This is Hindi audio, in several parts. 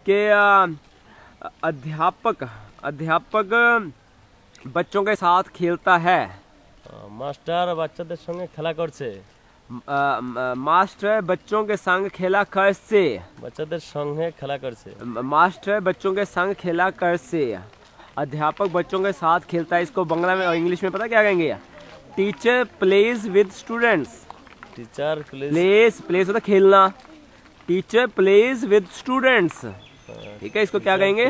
कि अध्यापक बच्चों के साथ खेलता है। মাস্টার বাচ্চাদের সঙ্গে খেলা করছে। मास्टर बच्चों के संग खेला कर से। বাচ্চাদের সঙ্গে খেলা করছে। मास्टर बच्चों के संग खेला कर से। अध्यापक बच्चों के साथ खेलता है। इसको बांग्ला में और इंग्लिश में पता क्या कहेंगे? Teacher plays with students. Teacher plays होता खेलना। Teacher plays with students. ठीक है, इसको क्या कहेंगे?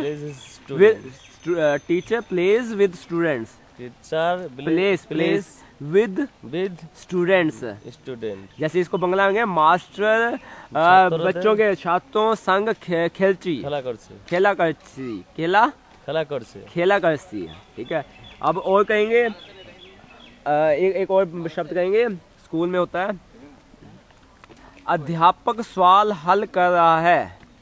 Teacher plays with students. Teacher plays with students. जैसे इसको बांग्ला में मास्टर बच्चों के छात्रों संग खेलची खेला करती। ठीक है, अब और कहेंगे एक और शब्द कहेंगे, स्कूल में होता है। अध्यापक सवाल हल कर रहा है।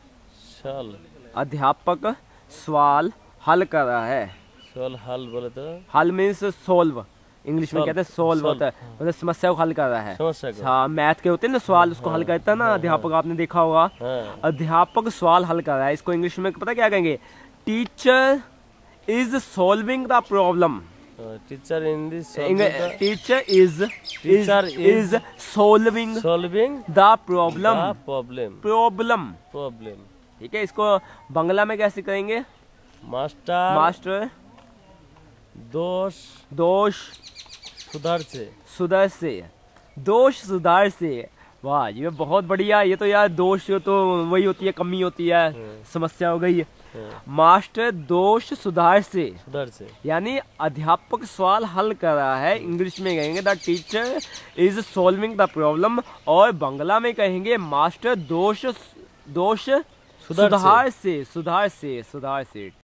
अध्यापक सवाल हल कर रहा है। सवाल हल बोले तो हल मीन्स सोल्व, इंग्लिश में कहते हैं सोल्व होता है, मतलब समस्या को हल कर रहा है। हाँ, मैथ के होते हैं ना सवाल, उसको हल करता है ना अध्यापक, आपने देखा होगा। अध्यापक सवाल हल कर रहा है, इसको इंग्लिश में पता क्या कहेंगे? Teacher is solving the problem. Teacher is solving the problem. ठीक है, इसको बांग्ला में कैसे कहेंगे? मास्टर दोष सुधार से। वाह, ये बहुत बढ़िया। ये तो यार दोष तो वही होती है, कमी होती है, समस्या हो गई। मास्टर दोष सुधार से यानी अध्यापक सवाल हल कर रहा है। इंग्लिश में कहेंगे the teacher is solving the problem, और बांग्ला में कहेंगे मास्टर दोष सुधार से।